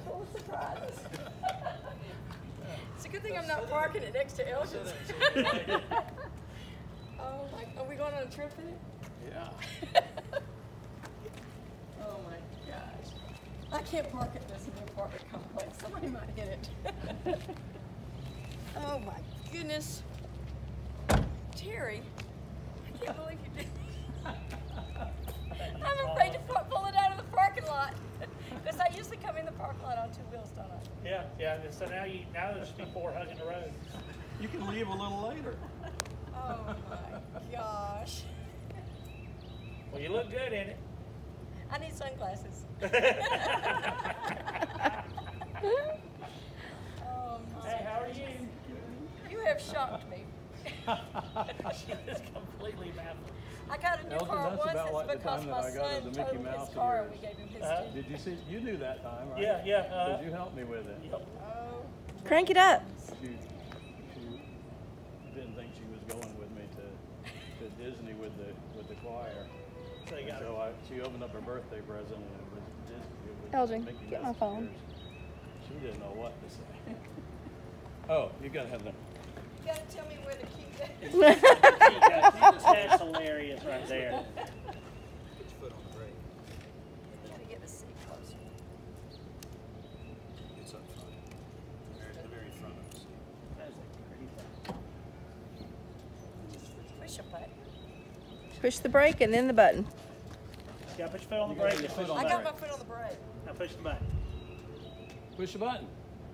full of surprises. It's a good thing I'm not parking it next to Elgin's. Oh my, are we going on a trip in it? Yeah. Oh my gosh. I can't park at this new apartment complex. Somebody might hit it. Oh my goodness. Terry, I can't believe you did that. I'm afraid to pull it out of the parking lot. Because I usually come in the parking lot on two wheels, don't I? Yeah, yeah. So now there's just be four hugging the road. You can leave a little later. Oh my gosh. Well, you look good in it. I need sunglasses. Oh my. Hey, how are you? You have shocked me. She is completely baffled. I got a new Elgin, car that's once. about It's like the because time my that I got son the Mickey totaled Mouse his car of and we yours. gave him his too. Did you see? You knew that time, right? Yeah, yeah. Did you help me with it? Yep. Oh. Crank it up. She didn't think she was going with me to Disney with the choir. So you got So she opened up her birthday present and it was Disney. It was Elgin, Mickey get my Mouse phone. ears. She didn't know what to say. Oh, you gotta have them. You gotta tell me where the key is. That's hilarious right there. Get your foot on the brake. Gotta get the seat closer. It's up front. At the very front of the seat. That is a pretty thing. Push a button. Push the brake and then the button. You gotta put your foot on the You gotta brake. get your foot on I the got my brake. foot on the brake. Now push the button. Push the button.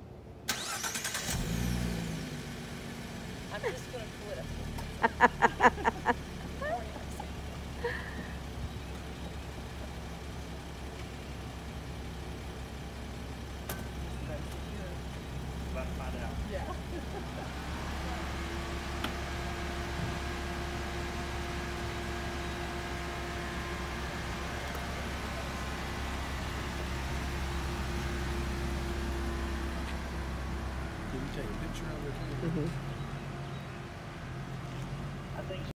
I'm just gonna pull it up. About to find out. Yeah. Did you take a picture of it? Mm-hmm. I think